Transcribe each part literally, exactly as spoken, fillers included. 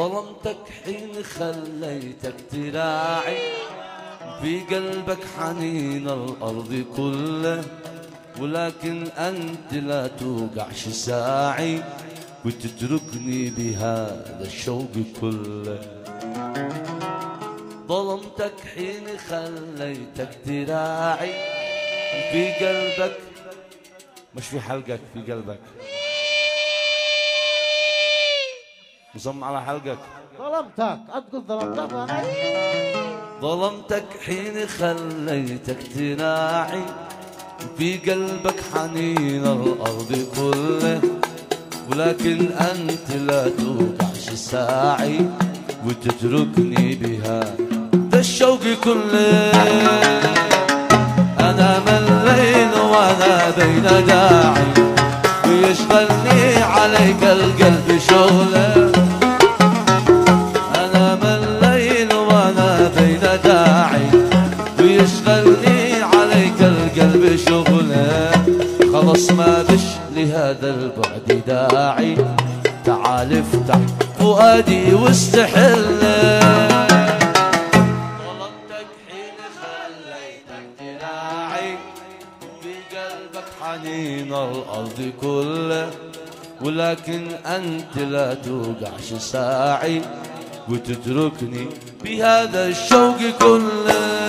ظلمتك حين خليتك تراعي في قلبك حنين الأرض كله، ولكن أنت لا توقعش ساعي وتتركني بهذا الشوق كله. ظلمتك حين خليتك تراعي في قلبك، مش في حلقك، في قلبك، مصمم على حلقك. ظلمتك أتقول ظلمتك. ظلمتك حين خليتك تراعي في قلبك حنين الأرض كله، ولكن أنت لا توقعش ساعي وتتركني بهذا الشوق كله. أنا ملين وأنا بين داعي ويشغلني عليك القلب شغله. أنا ملين وأنا بين داعي ويشغلني عليك القلب شغله. خلص ما بش لهذا البعد داعي، تعال افتح فؤادي واستحله. ظلمتك حين خليتك تراعي في قلبك حنين الأرض كله، ولكن أنت لا توقعش ساعي وتتركني بهذا الشوق كله.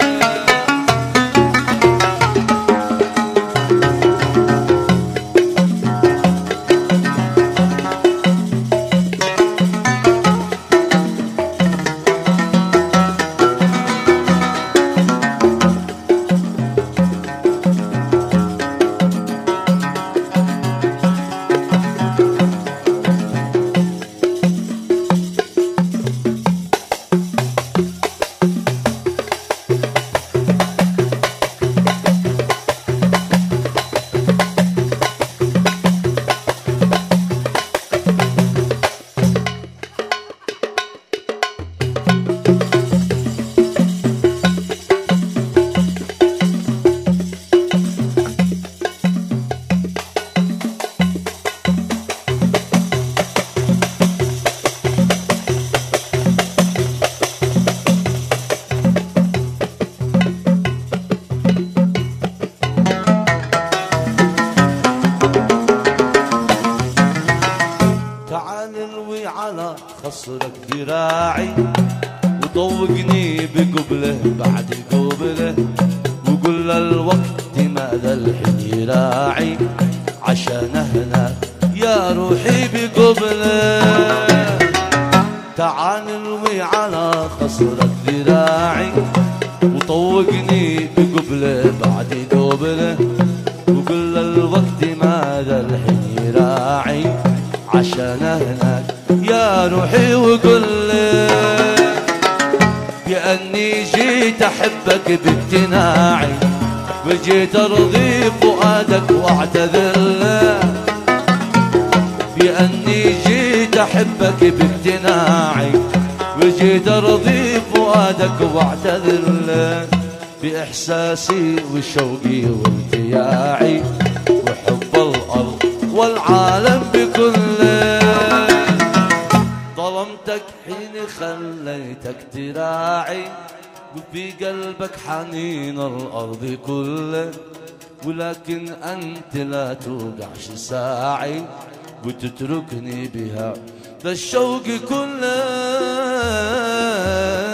خصرك ذراعي وطوقني بقبله بعد قبله، وقل الوقت ماذا الحين يراعي عشان هناك يا روحي بقبله. تعال نلوي على خصرك ذراعي وطوقني بقبله بعد قبله، وقل الوقت ماذا الحين يراعي عشان هناك يا روحي. وقل بأني جيت أحبك بامتناعي وجيت أرضي فؤادك واعتذر له. بأني جيت أحبك بامتناعي وجيت أرضي فؤادك واعتذر له. بإحساسي وشوقي وارتياعي وحب الأرض والعالم بكله. ظلمتك حين خليتك تراعي وفي قلبك حنين الأرض كله، ولكن أنت لا توقعش ساعي وتتركني بها ذا الشوق كله.